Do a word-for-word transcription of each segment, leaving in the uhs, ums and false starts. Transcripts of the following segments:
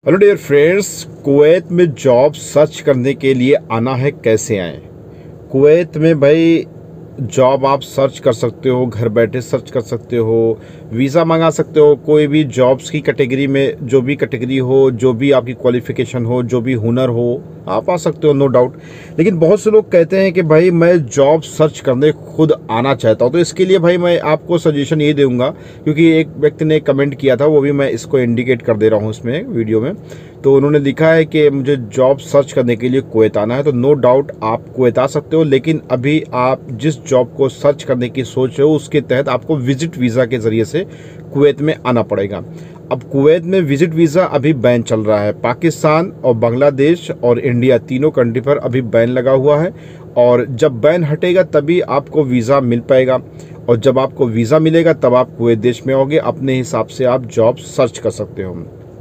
Hello dear friends, Kuwait में job search करने के लिए आना है, कैसे आएँ? कुवैत में भाई जॉब आप सर्च कर सकते हो, घर बैठे सर्च कर सकते हो, वीज़ा मंगा सकते हो। कोई भी जॉब्स की कैटेगरी में जो भी कैटेगरी हो, जो भी आपकी क्वालिफ़िकेशन हो, जो भी हुनर हो, आप आ सकते हो, नो डाउट। लेकिन बहुत से लोग कहते हैं कि भाई मैं जॉब सर्च करने खुद आना चाहता हूं, तो इसके लिए भाई मैं आपको सजेशन ये दूंगा, क्योंकि एक व्यक्ति ने कमेंट किया था, वो भी मैं इसको इंडिकेट कर दे रहा हूं इसमें वीडियो में। तो उन्होंने लिखा है कि मुझे जॉब सर्च करने के लिए कुवैत आना है, तो नो डाउट आप कुवैत आ सकते हो। लेकिन अभी आप जिस जॉब को सर्च करने की सोच रहे हो, उसके तहत आपको विजिट वीज़ा के ज़रिए से कुवैत में आना पड़ेगा। अब कुवैत में विजिट वीज़ा अभी बैन चल रहा है। पाकिस्तान और बांग्लादेश और इंडिया तीनों कंट्री पर अभी बैन लगा हुआ है, और जब बैन हटेगा तभी आपको वीज़ा मिल पाएगा, और जब आपको वीज़ा मिलेगा तब आप कुवैत देश में होगे। अपने हिसाब से आप जॉब सर्च कर सकते हो।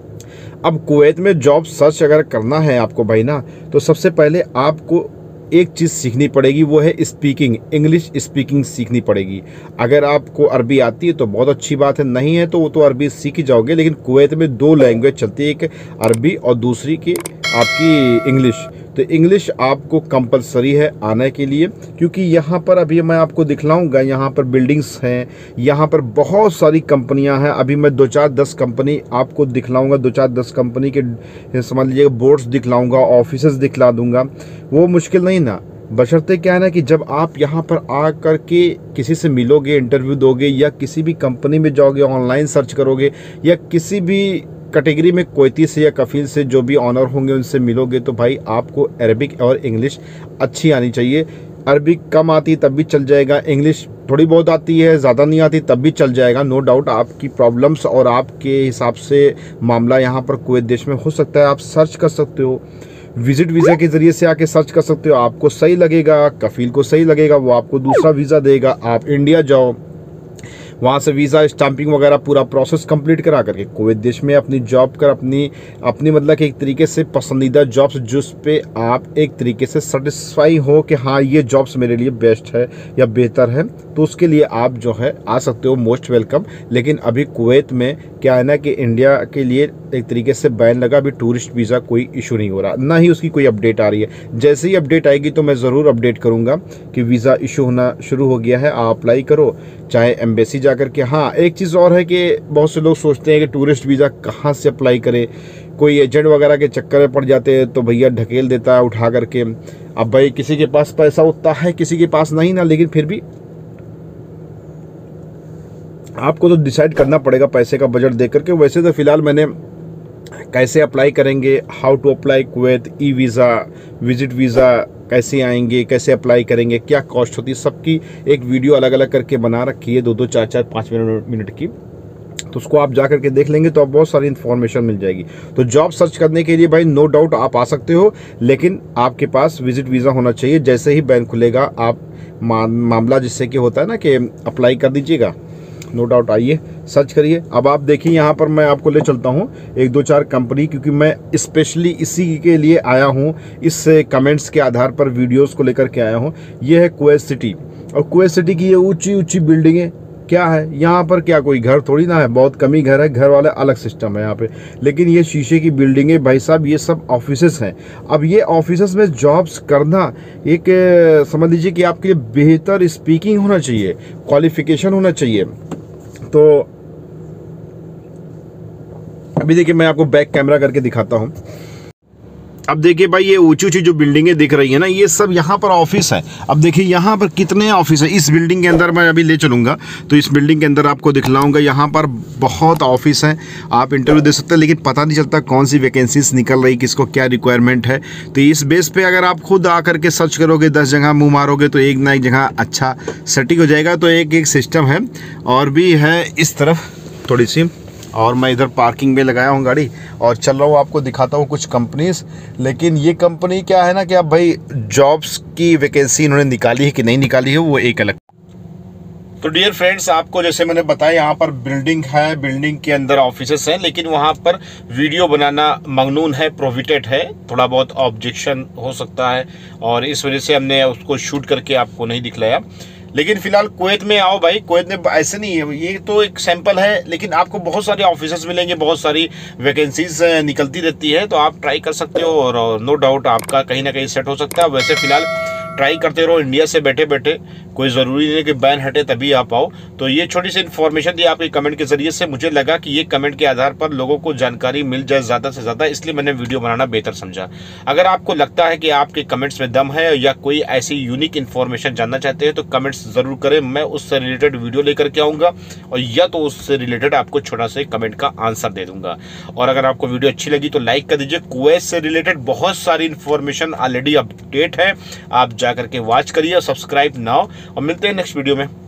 अब कुवैत में जॉब सर्च अगर करना है आपको भाई ना, तो सबसे पहले आपको एक चीज़ सीखनी पड़ेगी, वो है स्पीकिंग, इंग्लिश स्पीकिंग सीखनी पड़ेगी। अगर आपको अरबी आती है तो बहुत अच्छी बात है, नहीं है तो वो तो अरबी सीख ही जाओगे। लेकिन कुवैत में दो लैंग्वेज चलती है, एक अरबी और दूसरी की आपकी इंग्लिश। तो इंग्लिश आपको कंपलसरी है आने के लिए, क्योंकि यहाँ पर अभी मैं आपको दिखलाऊंगा, यहाँ पर बिल्डिंग्स हैं, यहाँ पर बहुत सारी कंपनियाँ हैं। अभी मैं दो चार दस कंपनी आपको दिखलाऊंगा, दो चार दस कंपनी के समझ लीजिए बोर्ड्स दिखलाऊंगा, ऑफिसेज दिखला दूंगा। वो मुश्किल नहीं ना, बशर्ते क्या है ना कि जब आप यहाँ पर आ कर के किसी से मिलोगे, इंटरव्यू दोगे, या किसी भी कंपनी में जाओगे, ऑनलाइन सर्च करोगे, या किसी भी कैटेगरी में कुवैती से या कफील से जो भी ऑनर होंगे उनसे मिलोगे, तो भाई आपको अरबिक और इंग्लिश अच्छी आनी चाहिए। अरबिक कम आती तब भी चल जाएगा, इंग्लिश थोड़ी बहुत आती है, ज़्यादा नहीं आती तब भी चल जाएगा। नो डाउट आपकी प्रॉब्लम्स और आपके हिसाब से मामला यहाँ पर कुवैत देश में हो सकता है। आप सर्च कर सकते हो, विजिट वीज़ा के ज़रिए से आके सर्च कर सकते हो। आपको सही लगेगा, कफील को सही लगेगा, वो आपको दूसरा वीज़ा देगा। आप इंडिया जाओ, वहाँ से वीज़ा स्टाम्पिंग वगैरह पूरा प्रोसेस कंप्लीट करा करके कुवैत देश में अपनी जॉब कर अपनी अपनी मतलब कि एक तरीके से पसंदीदा जॉब्स जिस पे आप एक तरीके से सेटिस्फाई हो कि हाँ ये जॉब्स मेरे लिए बेस्ट है या बेहतर है, तो उसके लिए आप जो है आ सकते हो, मोस्ट वेलकम। लेकिन अभी कुवैत में क्या है ना कि इंडिया के लिए एक तरीके से बैन लगा, अभी टूरिस्ट वीज़ा कोई इशू नहीं हो रहा, ना ही उसकी कोई अपडेट आ रही है। जैसे ही अपडेट आएगी तो मैं ज़रूर अपडेट करूँगा कि वीज़ा इशू होना शुरू हो गया है, आप अप्लाई करो चाहे एम्बेसी जा करके। हाँ, एक चीज़ और है कि बहुत से लोग सोचते हैं कि टूरिस्ट वीज़ा कहाँ से अप्लाई करें, कोई एजेंट वगैरह के चक्कर में पड़ जाते हैं तो भैया ढकेल देता है उठा करके। अब भाई किसी के पास पैसा उतना है, किसी के पास नहीं ना, लेकिन फिर भी आपको तो डिसाइड करना पड़ेगा पैसे का बजट देख करके। वैसे तो फिलहाल मैंने कैसे अप्लाई करेंगे, how to apply Kuwait, e visa, visit visa कैसे आएंगे, कैसे अप्लाई करेंगे, क्या कॉस्ट होती है, सबकी एक वीडियो अलग अलग करके बना रखी है, दो दो चार चार पाँच मिनट मिनट की। तो उसको आप जा करके देख लेंगे तो आप बहुत सारी इन्फॉर्मेशन मिल जाएगी। तो जॉब सर्च करने के लिए भाई नो डाउट आप आ सकते हो, लेकिन आपके पास विजिट वीज़ा होना चाहिए। जैसे ही बैंक खुलेगा आप मा, मामला जिससे कि होता है ना कि अप्लाई कर दीजिएगा। नो डाउट आइए, सर्च करिए। अब आप देखिए यहाँ पर मैं आपको ले चलता हूँ एक दो चार कंपनी, क्योंकि मैं स्पेशली इसी के लिए आया हूँ, इस कमेंट्स के आधार पर वीडियोस को लेकर के आया हूँ। ये है कुवैत सिटी, और कुवैत सिटी की ये ऊंची ऊंची बिल्डिंगें क्या है यहाँ पर, क्या कोई घर थोड़ी ना है, बहुत कम ही घर है, घर वाले अलग सिस्टम है यहाँ पे। लेकिन ये शीशे की बिल्डिंगें भाई साहब, ये सब ऑफिसेस हैं। अब ये ऑफिसेस में जॉब्स करना एक समझ लीजिए कि आपके लिए बेहतर स्पीकिंग होना चाहिए, क्वालिफिकेशन होना चाहिए। तो अभी देखिए मैं आपको बैक कैमरा करके दिखाता हूं। अब देखिए भाई ये ऊंची ऊंची जो बिल्डिंगें दिख रही है ना, ये सब यहाँ पर ऑफिस है। अब देखिए यहाँ पर कितने ऑफिस है। इस बिल्डिंग के अंदर मैं अभी ले चलूँगा, तो इस बिल्डिंग के अंदर आपको दिखलाऊंगा। यहाँ पर बहुत ऑफिस हैं, आप इंटरव्यू दे सकते हैं, लेकिन पता नहीं चलता कौन सी वैकेंसीज निकल रही, किसको क्या रिक्वायरमेंट है। तो इस बेस पे अगर आप खुद आकर के सर्च करोगे, दस जगह मुँह मारोगे, तो एक ना एक जगह अच्छा सेटिंग हो जाएगा। तो एक एक सिस्टम है, और भी है इस तरफ थोड़ी सी, और मैं इधर पार्किंग में लगाया हूँ गाड़ी और चल रहा हूँ, आपको दिखाता हूँ कुछ कंपनीज। लेकिन ये कंपनी क्या है ना कि अब भाई जॉब्स की वैकेंसी इन्होंने निकाली है कि नहीं निकाली है, वो एक अलग। तो डियर फ्रेंड्स, आपको जैसे मैंने बताया यहाँ पर बिल्डिंग है, बिल्डिंग के अंदर ऑफिसेस हैं, लेकिन वहाँ पर वीडियो बनाना ममनून है, प्रोहिबिटेड है, थोड़ा बहुत ऑब्जेक्शन हो सकता है, और इस वजह से हमने उसको शूट करके आपको नहीं दिखलाया। लेकिन फिलहाल कुवैत में आओ भाई, कुवैत में ऐसे नहीं है, ये तो एक सैंपल है, लेकिन आपको बहुत सारे ऑफिसर्स मिलेंगे, बहुत सारी वैकेंसीज निकलती रहती है, तो आप ट्राई कर सकते हो और नो डाउट आपका कहीं ना कहीं सेट हो सकता है। वैसे फिलहाल ट्राई करते रहो इंडिया से बैठे बैठे, कोई ज़रूरी नहीं है कि बैन हटे तभी आप आओ। तो ये छोटी सी इन्फॉर्मेशन थी आपके कमेंट के जरिए से, मुझे लगा कि ये कमेंट के आधार पर लोगों को जानकारी मिल जाए ज़्यादा से ज़्यादा, इसलिए मैंने वीडियो बनाना बेहतर समझा। अगर आपको लगता है कि आपके कमेंट्स में दम है या कोई ऐसी यूनिक इन्फॉर्मेशन जानना चाहते हैं तो कमेंट्स ज़रूर करें, मैं उससे रिलेटेड वीडियो लेकर के आऊँगा और या तो उससे रिलेटेड आपको छोटा सा कमेंट का आंसर दे दूंगा। और अगर आपको वीडियो अच्छी लगी तो लाइक कर दीजिए। कुवैत से रिलेटेड बहुत सारी इन्फॉर्मेशन ऑलरेडी अपडेट है, आप जाकर के वॉच करिए और सब्सक्राइब नाउ, और मिलते हैं नेक्स्ट वीडियो में।